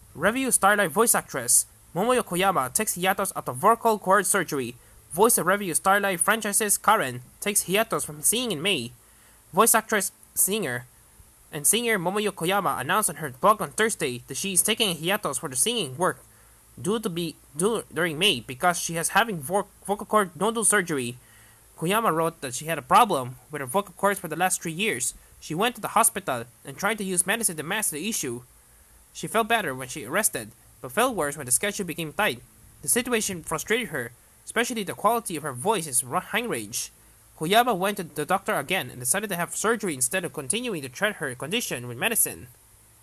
Review Starlight voice actress Momoyo Koyama takes hiatus after vocal cord surgery. Voice of Review Starlight franchise's Karen takes hiatus from singing in May. Voice actress, singer Momoyo Koyama announced on her blog on Thursday that she is taking a hiatus for the singing work during May because she is having vocal cord nodule surgery. Koyama wrote that she had a problem with her vocal cords for the last 3 years. She went to the hospital and tried to use medicine to mask the issue. She felt better when she rested, but felt worse when the schedule became tight. The situation frustrated her, especially the quality of her voice is high range. Koyama went to the doctor again and decided to have surgery instead of continuing to treat her condition with medicine.